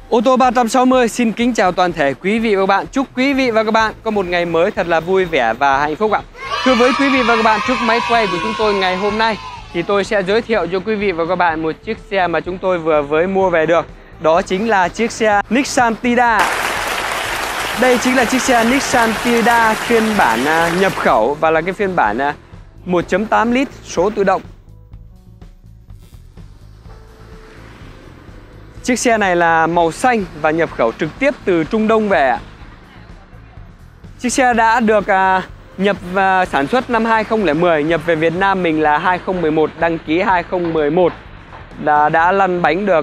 Ô tô 360 xin kính chào toàn thể quý vị và các bạn. Chúc quý vị và các bạn có một ngày mới thật là vui vẻ và hạnh phúc ạ. Thưa với quý vị và các bạn, trước máy quay của chúng tôi ngày hôm nay thì tôi sẽ giới thiệu cho quý vị và các bạn một chiếc xe mà chúng tôi vừa mới mua về được. Đó chính là chiếc xe Nissan Tiida. Đây chính là chiếc xe Nissan Tiida phiên bản nhập khẩu và là cái phiên bản 1.8 lít số tự động. Chiếc xe này là màu xanh và nhập khẩu trực tiếp từ Trung Đông về. Chiếc xe đã được nhập và sản xuất năm 2010, nhập về Việt Nam mình là 2011, đăng ký 2011. Đã lăn bánh được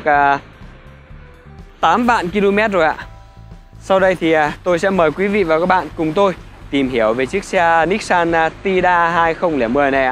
8 vạn km rồi ạ. Sau đây thì tôi sẽ mời quý vị và các bạn cùng tôi tìm hiểu về chiếc xe Nissan Tiida 2010 này ạ.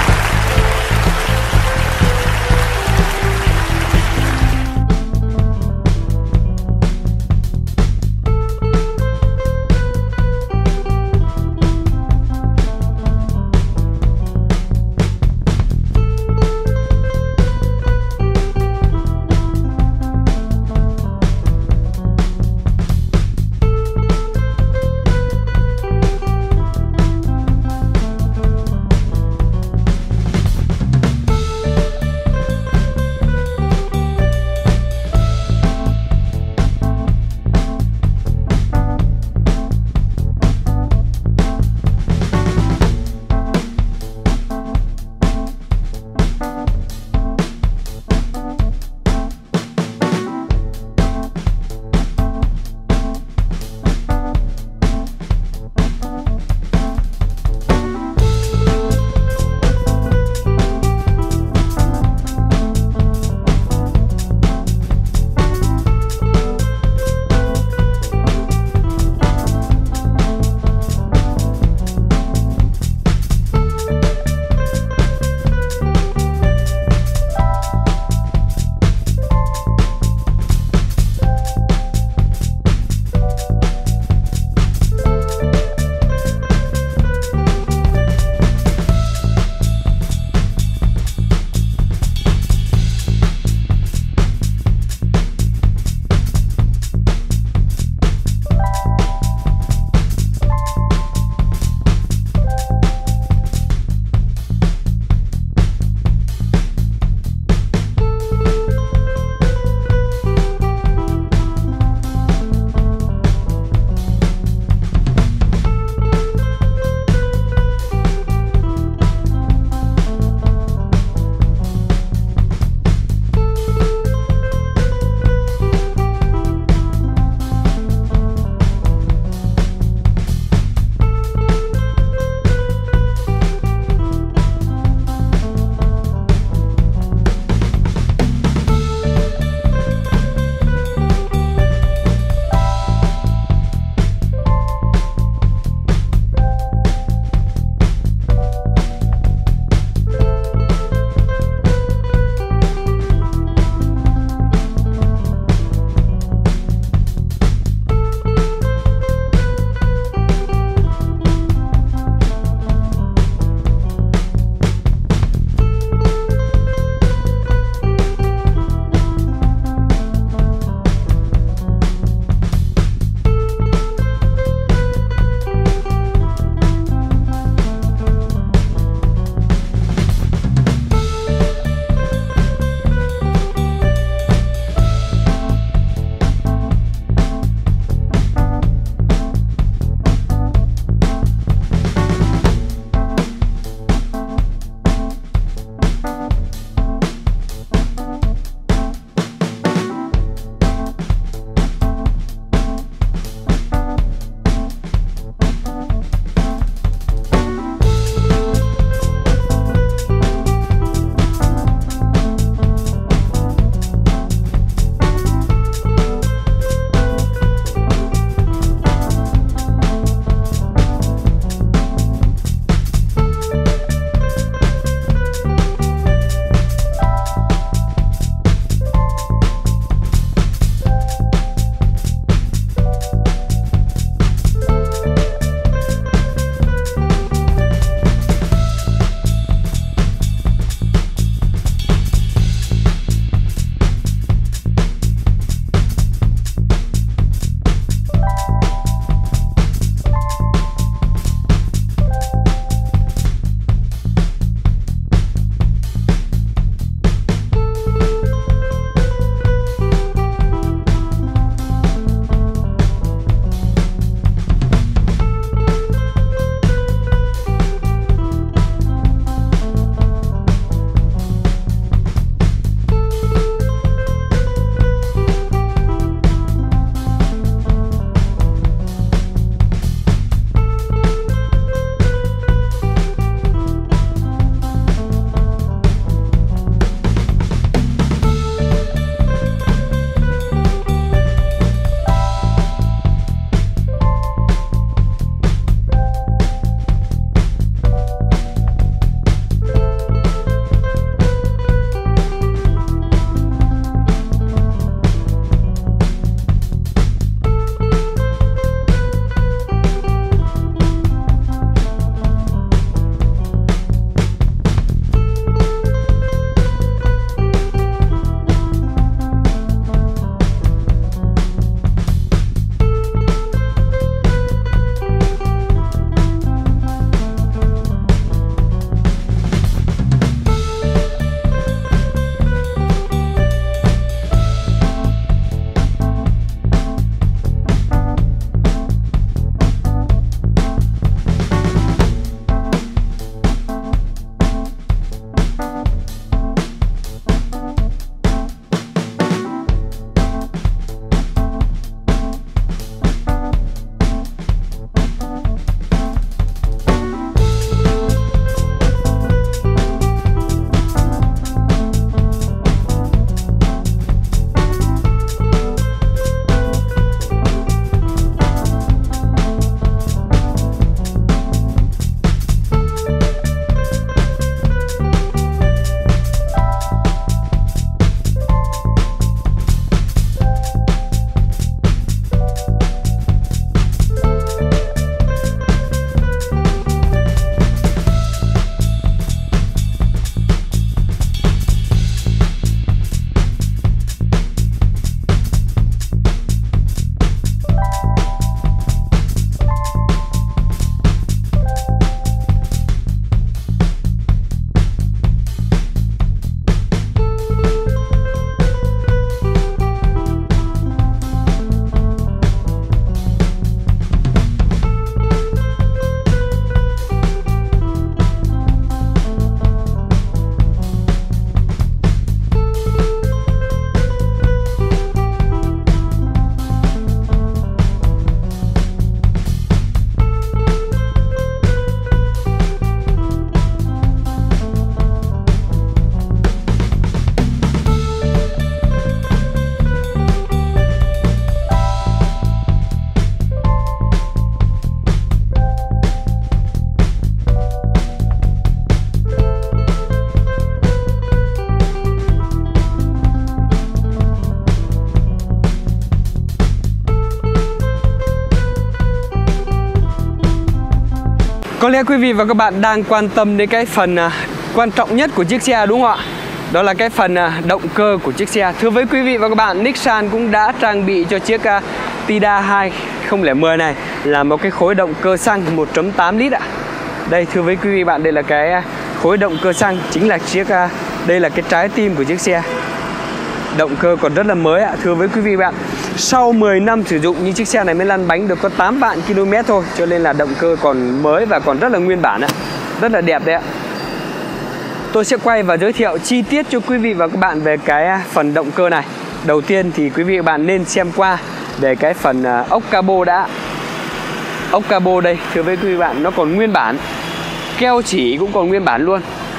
Có lẽ quý vị và các bạn đang quan tâm đến cái phần quan trọng nhất của chiếc xe đúng không ạ? Đó là cái phần động cơ của chiếc xe. Thưa với quý vị và các bạn, Nissan cũng đã trang bị cho chiếc Tiida 2010 này là một cái khối động cơ xăng 1.8 lít ạ. Đây thưa với quý vị bạn, đây là cái khối động cơ xăng, chính là đây là cái trái tim của chiếc xe. Động cơ còn rất là mới ạ. Thưa với quý vị bạn, sau 10 năm sử dụng nhưng chiếc xe này mới lăn bánh được có 8 vạn km thôi, cho nên là động cơ còn mới và còn rất là nguyên bản ạ. Rất là đẹp đấy ạ. Tôi sẽ quay và giới thiệu chi tiết cho quý vị và các bạn về cái phần động cơ này. Đầu tiên thì quý vị và các bạn nên xem qua về cái phần ốc cabo đã. Ốc cabo đây thưa với quý vị bạn, nó còn nguyên bản. Keo chỉ cũng còn nguyên bản luôn.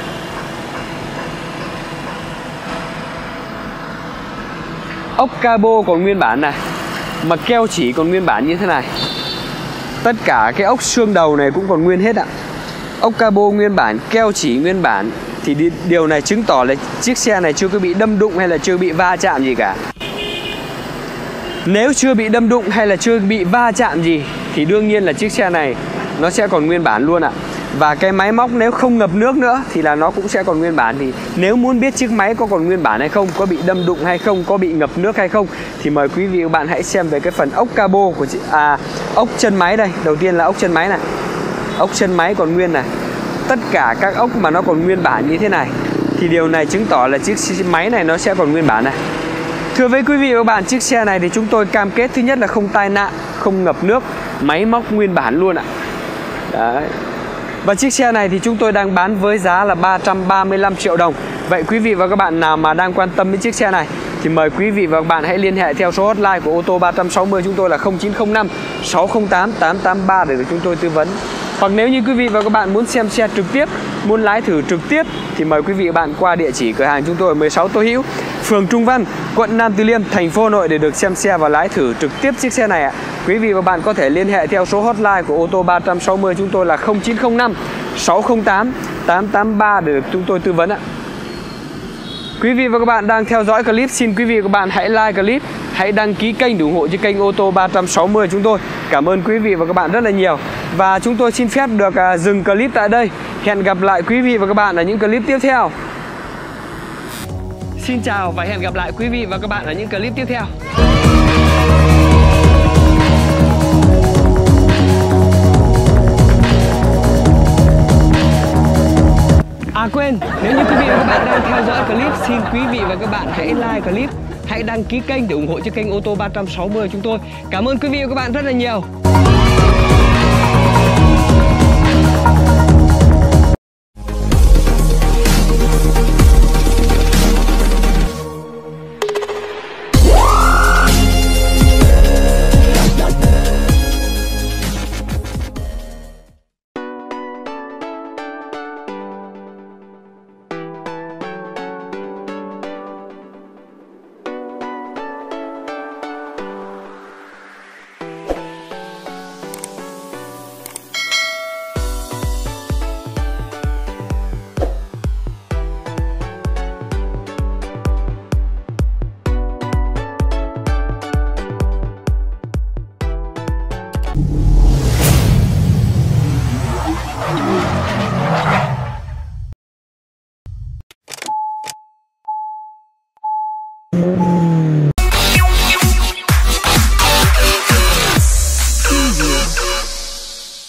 Ốc cabo còn nguyên bản này, mà keo chỉ còn nguyên bản như thế này. Tất cả cái ốc xương đầu này cũng còn nguyên hết ạ. Ốc cabo nguyên bản, keo chỉ nguyên bản. Thì điều này chứng tỏ là chiếc xe này chưa có bị đâm đụng hay là chưa bị va chạm gì cả. Nếu chưa bị đâm đụng hay là chưa bị va chạm gì thì đương nhiên là chiếc xe này nó sẽ còn nguyên bản luôn ạ. Và cái máy móc nếu không ngập nước nữa thì là nó cũng sẽ còn nguyên bản. Thì nếu muốn biết chiếc máy có còn nguyên bản hay không, có bị đâm đụng hay không, có bị ngập nước hay không, thì mời quý vị và các bạn hãy xem về cái phần ốc cabo của ốc chân máy đây. Đầu tiên là ốc chân máy này. Ốc chân máy còn nguyên này. Tất cả các ốc mà nó còn nguyên bản như thế này thì điều này chứng tỏ là chiếc máy này nó sẽ còn nguyên bản này. Thưa với quý vị và các bạn, chiếc xe này thì chúng tôi cam kết thứ nhất là không tai nạn, không ngập nước, máy móc nguyên bản luôn ạ. Đấy. Và chiếc xe này thì chúng tôi đang bán với giá là 335 triệu đồng. Vậy quý vị và các bạn nào mà đang quan tâm đến chiếc xe này thì mời quý vị và các bạn hãy liên hệ theo số hotline của ô tô 360 chúng tôi là 0905 608 883 để được chúng tôi tư vấn. Hoặc nếu như quý vị và các bạn muốn xem xe trực tiếp, muốn lái thử trực tiếp thì mời quý vị và các bạn qua địa chỉ cửa hàng chúng tôi ở 16 Tô Hữu, phường Trung Văn, quận Nam Từ Liêm, thành phố Hà Nội để được xem xe và lái thử trực tiếp chiếc xe này ạ. Quý vị và các bạn có thể liên hệ theo số hotline của ô tô 360 chúng tôi là 0905 608 883 để được chúng tôi tư vấn ạ. Quý vị và các bạn đang theo dõi clip, xin quý vị và các bạn hãy like clip, hãy đăng ký kênh để ủng hộ cho kênh ô tô 360 chúng tôi. Cảm ơn quý vị và các bạn rất là nhiều. Và chúng tôi xin phép được dừng clip tại đây. Hẹn gặp lại quý vị và các bạn ở những clip tiếp theo. Xin chào và hẹn gặp lại quý vị và các bạn ở những clip tiếp theo. Quên, nếu như quý vị và các bạn đang theo dõi clip, xin quý vị và các bạn hãy like clip, hãy đăng ký kênh để ủng hộ cho kênh ô tô 360 chúng tôi. Cảm ơn quý vị và các bạn rất là nhiều. Thank you.